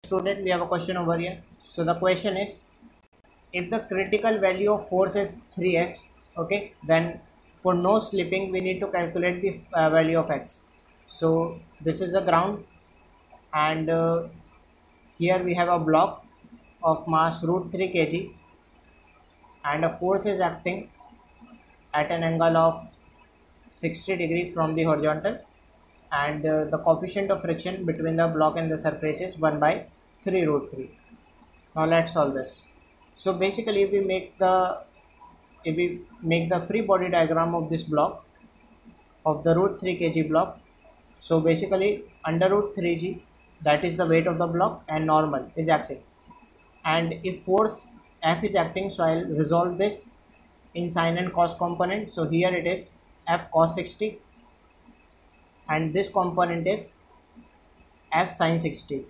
student, we have a question over here. So the question is, if the critical value of force is 3x, okay, then for no slipping we need to calculate the value of x. So this is the ground, and here we have a block of mass root 3 kg, and a force is acting at an angle of 60 degree from the horizontal, and the coefficient of friction between the block and the surface is 1 by 3 root 3. Now let's solve this. So basically if we make the free body diagram of this block, of the root 3 kg block, so basically under root 3g, that is the weight of the block, and normal is acting, and if force F is acting, so I'll resolve this in sine and cos component. So here it is F cos 60, and this component is F sin 60,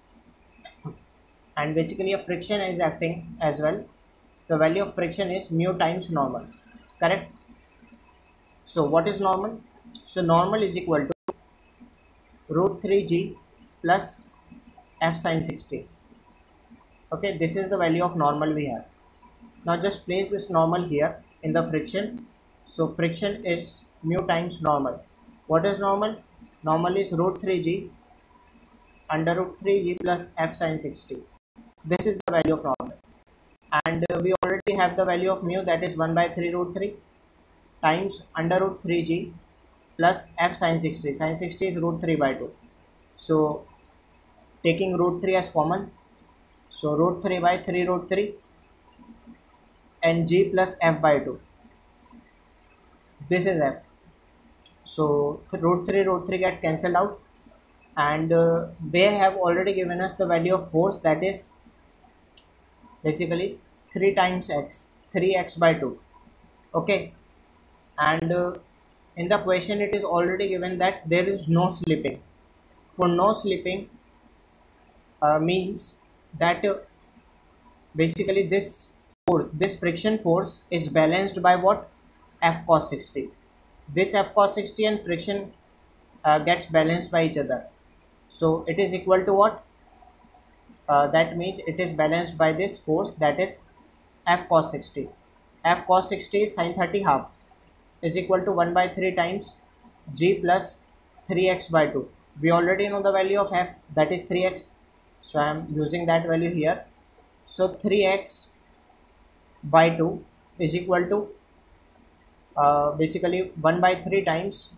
and basically a friction is acting as well. The value of friction is mu times normal, correct? So what is normal? So normal is equal to root 3g plus F sin 60. Okay, this is the value of normal we have. Now just place this normal here in the friction. So friction is mu times normal. What is normal? Normal is root 3g under root 3g plus F sin 60. This is the value of normal, and we already have the value of mu, that is 1 by 3 root 3 times under root 3g plus F sin 60. Sin 60 is root 3 by 2. So taking root 3 as common, so root 3 by 3 root 3 and g plus F by 2. This is F. So root 3 gets cancelled out, and they have already given us the value of force, that is basically 3 times x, 3x by 2. Okay, and in the question it is already given that there is no slipping. For no slipping means that basically this force, this friction force, is balanced by what? F cos 60. This F cos 60 and friction gets balanced by each other. So it is equal to what? That means it is balanced by this force, that is F cos 60. F cos 60 is sin 30 half, is equal to 1 by 3 times g plus 3x by 2. We already know the value of F, that is 3x. So I am using that value here. So 3x by 2 is equal to basically 1 by 3 times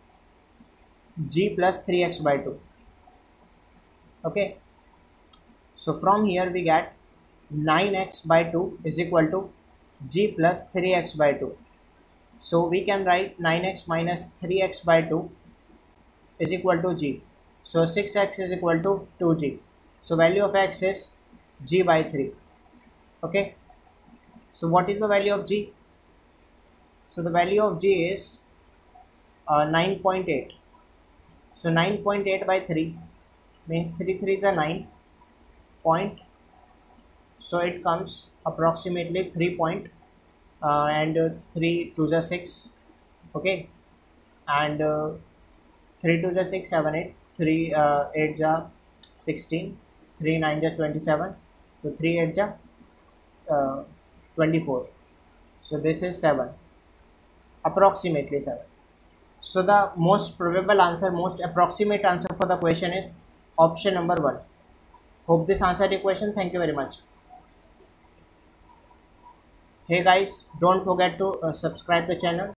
g plus 3x by 2. Okay, so from here we get 9x by 2 is equal to g plus 3x by 2. So we can write 9x minus 3x by 2 is equal to g. So 6x is equal to 2g. So value of x is g by 3. Okay, so what is the value of g? So the value of g is 9.8. So 9.8 by 3 means 3 3s are 9 point, so it comes approximately 3 point, and 3 2s are 6. Okay, and 3 2s are 6 7 8, 3 8s are 16, 3 9s are 27, so 3 8s are 24. So this is 7, approximately 7. So the most probable answer, most approximate answer for the question is option number 1. Hope this answered your question. Thank you very much. Hey guys, don't forget to subscribe the channel.